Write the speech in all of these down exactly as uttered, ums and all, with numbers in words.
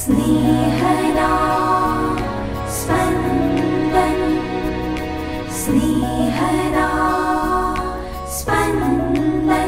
સ્નેહના સ્પંદન, સ્નેહના સ્પંદન.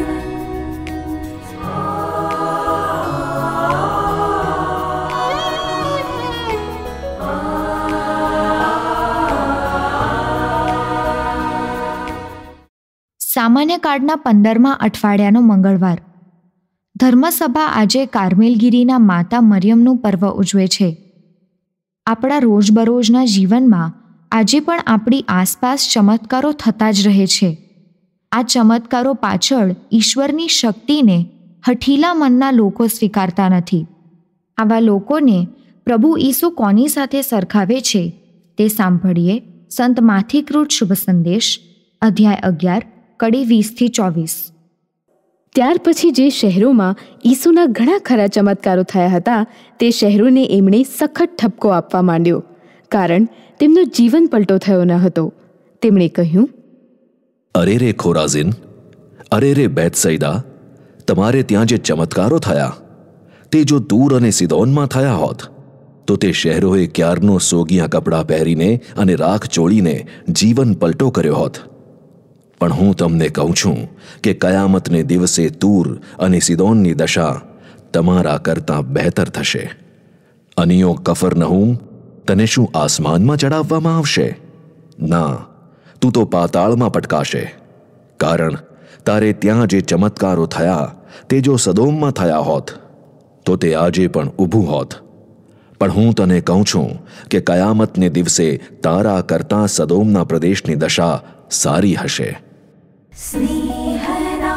સામાન્ય કાળના પંદરમા અઠવાડિયાનો મંગળવાર. ધર્મસભા આજે કાર્મેલગીરીના માતા મરિયમનું પર્વ ઉજવે છે. આપણા રોજબરોજના જીવનમાં આજે પણ આપણી આસપાસ ચમત્કારો થતા જ રહે છે. આ ચમત્કારો પાછળ ઈશ્વરની શક્તિને હઠીલા મનના લોકો સ્વીકારતા નથી. આવા લોકોને પ્રભુ ઈસુ કોની સાથે સરખાવે છે તે સાંભળીએ સંત માથીકૃત શુભ સંદેશ અધ્યાય અગિયાર કડી વીસથી ચોવીસ. ત્યાર પછી જે શહેરોમાં ઈસુના ઘણા ખરા ચમત્કારો થયા હતા તે શહેરોને એમણે સખત ઠપકો આપવા માંડ્યો, કારણ તેમનો જીવન પલટો થયો ન હતો. તેમણે કહ્યું, અરે રે ખોરાઝીન, અરે રે બેથસૈદા, તમારે ત્યાં જે ચમત્કારો થયા તે જો તૂર અને સિદોનમાં થયા હોત તો તે શહેરોએ ક્યારનો સોગિયા કપડાં પહેરીને અને રાખ ચોળીને જીવન પલટો કર્યો હોત. પણ હું તમને કહું છું કે કયામતને દિવસે તૂર અને સિદોનની દશા તમારા કરતાં બહેતર થશે. અનિયો કફરનહૂમ, તને શું આસમાનમાં ચડાવવામાં આવશે? ના, તું તો પાતાળમાં પટકાશે. કારણ તારે ત્યાં જે ચમત્કારો થયા તે જો સદોમમાં થયા હોત તો તે આજે પણ ઊભું હોત. પણ હું તને કહું છું કે કયામતને દિવસે તારા કરતાં સદોમના પ્રદેશની દશા સારી હશે. સ્નેહના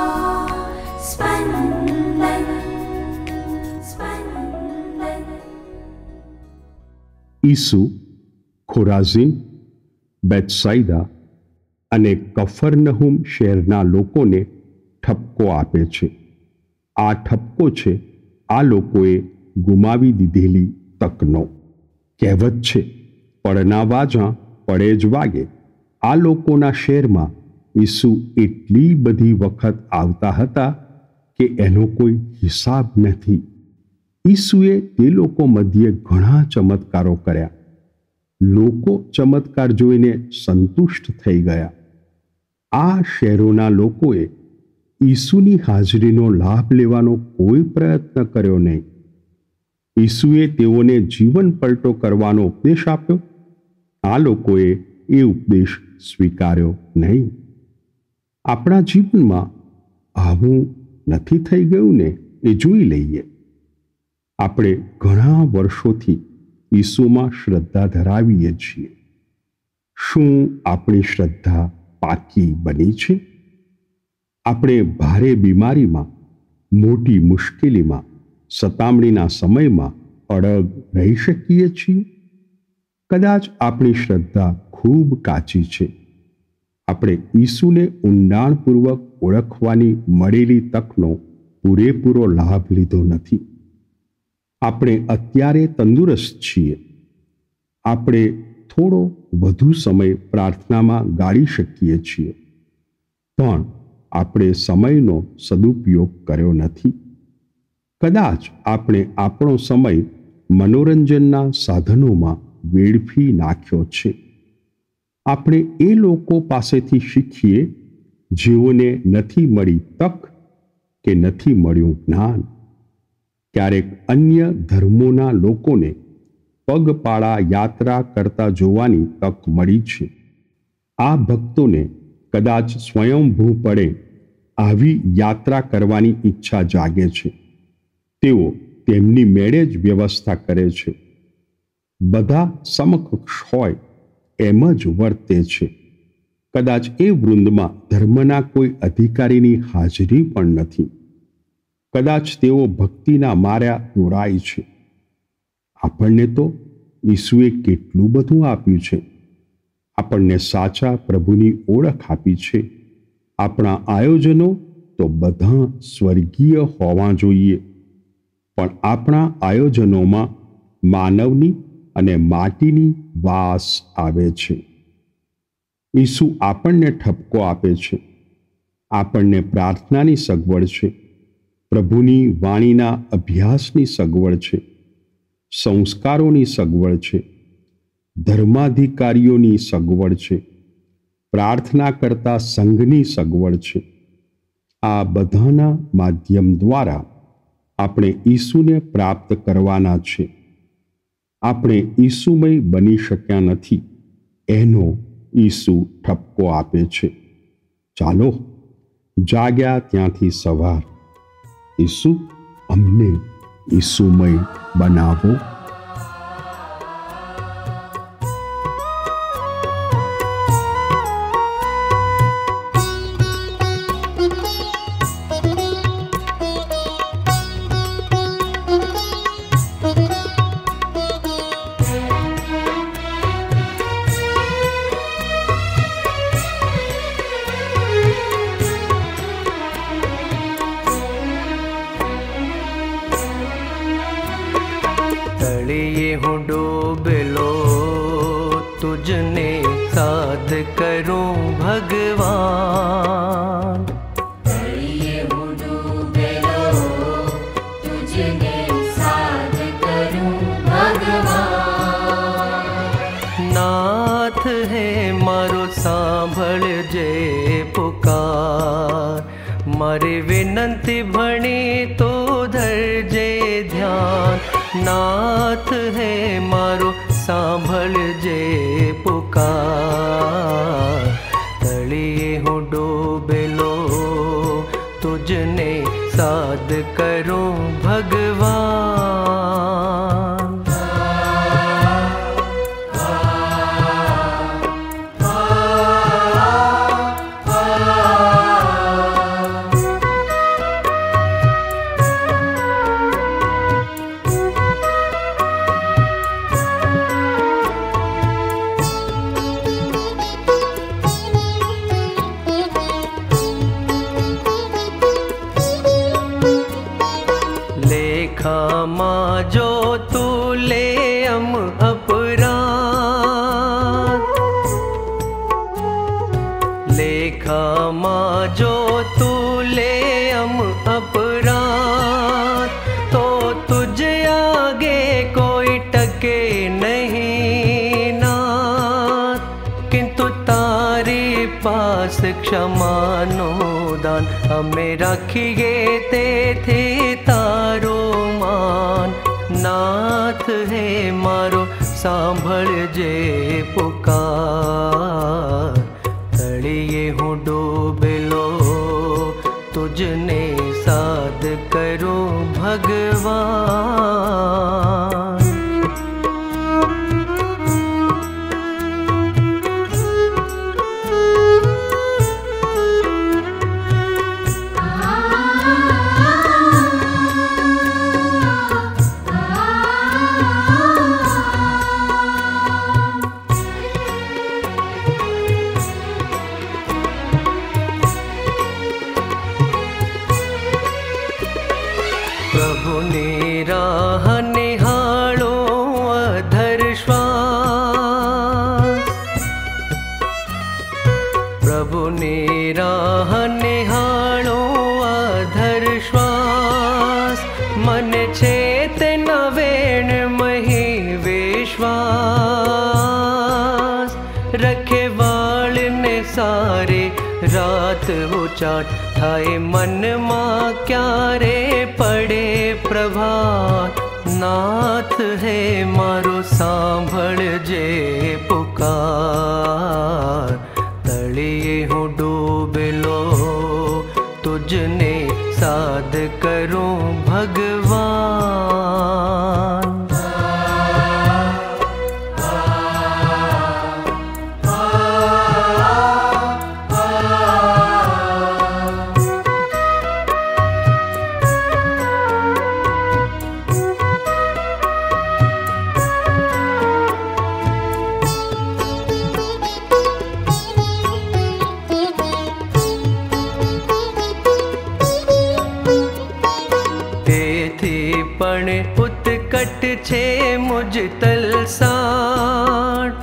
સ્પંદન, સ્પંદન. ઈસુ ખોરાઝીન, બેથસાઇદા અને કફરનહૂમ શહેરના લોકોને ઠપકો આપે છે. આ ઠપકો છે આ લોકોએ ગુમાવી દીધેલી તકનો. કહેવત છે, પડના વાજા પડે જ વાગે. આ લોકોના શહેરમાં ઈસુ એટલી બધી વખત આવતા હતા કે એનો કોઈ હિસાબ નથી. ઈસુએ તે લોકો મધ્યે ઘણા ચમત્કારો કર્યા. લોકો ચમત્કાર જોઈને સંતુષ્ટ થઈ ગયા. આ શહેરોના લોકોએ ઈસુની હાજરીનો લાભ લેવાનો કોઈ પ્રયત્ન કર્યો નહીં. ઈસુએ તેઓને જીવન પલટો કરવાનો ઉપદેશ આપ્યો. આ લોકોએ એ ઉપદેશ સ્વીકાર્યો નહીં. આપણા જીવનમાં આવું નથી થઈ ગયું ને એ જોઈ લઈએ. આપણે ઘણા વર્ષોથી ઈસુમાં શ્રદ્ધા ધરાવીએ છીએ. શું આપણી શ્રદ્ધા પાકી બની છે? આપણે ભારે બીમારીમાં, મોટી મુશ્કેલીમાં, સતામણીના સમયમાં અડગ રહી શકીએ છીએ? કદાચ આપણી શ્રદ્ધા ખૂબ કાચી છે. આપણે ઈસુને ઊંડાણપૂર્વક ઓળખવાની મળેલી તકનો પૂરેપૂરો લાભ લીધો નથી. આપણે અત્યારે તંદુરસ્ત છીએ. આપણે થોડો વધુ સમય પ્રાર્થનામાં ગાળી શકીએ છીએ, પણ આપણે સમયનો સદુપયોગ કર્યો નથી. કદાચ આપણે આપણો સમય મનોરંજનના સાધનોમાં વેડફી નાખ્યો છે. આપણે એ લોકો પાસેથી શીખીએ જેઓને નથી મળી તક કે નથી મળ્યું જ્ઞાન. ક્યારેક અન્ય ધર્મોના લોકોને પગપાળા યાત્રા કરતા જોવાની તક મળી છે. આ ભક્તોને કદાચ સ્વયંભૂપણે આવી યાત્રા કરવાની ઈચ્છા જાગે છે. તેઓ તેમની મેળે જ વ્યવસ્થા કરે છે. બધા સમકક્ષ હોય એમ જ વર્તે છે. કદાચ એ વૃંદમાં ધર્મના કોઈ અધિકારીની હાજરી પણ નથી. કદાચ તેઓ ભક્તિના માર્યા દોરાય છે. આપણને તો ઈસુએ કેટલું બધું આપ્યું છે. આપણને સાચા પ્રભુની ઓળખ આપી છે. આપણા આયોજનો તો બધા સ્વર્ગીય હોવા જોઈએ, પણ આપણા આયોજનોમાં માનવની અને માટીની વાસ આવે છે. ઈસુ આપણને ઠપકો આપે છે. આપણને પ્રાર્થનાની સગવડ છે. પ્રભુની વાણીના અભ્યાસની સગવડ છે. સંસ્કારોની સગવડ છે, ધર્માધિકારીઓની સગવડ છે, પ્રાર્થના કરતા સંઘની સગવડ છે. આ બધાના માધ્યમ દ્વારા આપણે ઈસુને પ્રાપ્ત કરવાના છે. આપણે ઈસુમય બની શક્યા નથી, એનો ઈસુ ઠપકો આપે છે. ચાલો, જાગ્યા ત્યાંથી સવાર. ઈસુ, અમને ઈસુમય બનાવો. तड़िए हूँ डूबलो तुझने साध करूं भगवान. तड़िए हूँ डूबलो तुझने साध करूं भगवान. नाथ है मारो सांभळ जे पुकार. मारी विनंती भणी तो धरजे ध्यान. नाथ है मारो सांभळ जे पुकार. तळिए हूँ डूबेलो तुझने साध करूं भगवान. लेखामा जो तू ले हम अपराध. लेखामा जो तू ले हम अपराध. तो तुझे आगे कोई टके नहीं नाथ. किंतु तारी पास क्षमानो दान. हमें रखिए ते थे तारो मान. नाथ है मारो सांभळ जे पुकार. तळिए हूँ डूबेलो तुझने साध करूं भगवान. प्रभु निराह निहाळो अधर श्वास. प्रभु निराह निहाळो अधर श्वास. मन चेत नवेण मही विश्वास. रखे वाळ ने सारे रात उचाट. थाए मन मां क्यारे पड़े प्रभात. नाथ है मारो सांभळ जे पुकार. तळिए हूँ डूबेलो तुझने साध करूं भगवान. पण उत्कट छे मुझ तलसाट.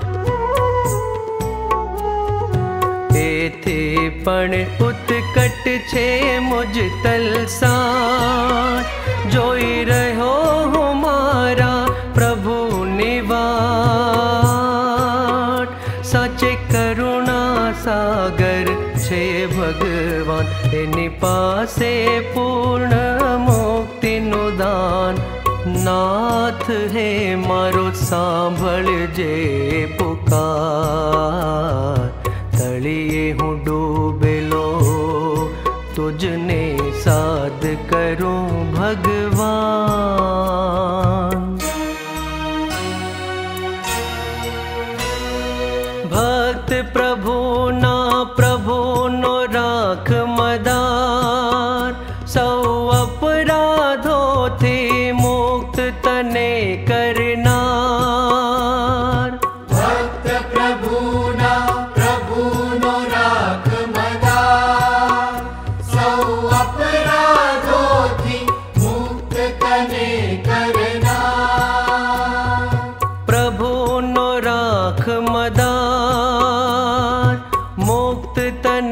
एथी पण उत्कट छे मुझ तलसाट. जोई रहो हूँ मारा प्रभु निवाट साचे करुणा सागर छे भगवान एनी पासे पूर्ण मुक्ति नु दान नाथ हे मारो सांभळजे पुकार तळिए हूँ डूबेलो तुझने साध करूं भगवान भक्त प्रभु ना प्रभु नो राख मदार सौ अपराधो थी मुक्त तने करनार भक्त प्रभु ना प्रभु नो राख मदार सौ अपराधोथी मुक्त तने करनार प्रभु नो राख मदार मुक्त तने